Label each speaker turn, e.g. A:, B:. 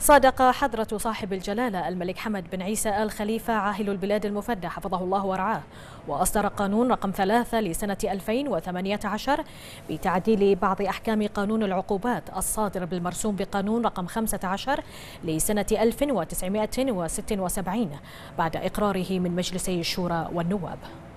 A: صادق حضرة صاحب الجلالة الملك حمد بن عيسى آل خليفة عاهل البلاد المفدى حفظه الله ورعاه، وأصدر قانون رقم 3 لسنة 2018 بتعديل بعض أحكام قانون العقوبات الصادر بالمرسوم بقانون رقم 15 لسنة 1976 بعد إقراره من مجلسي الشورى والنواب.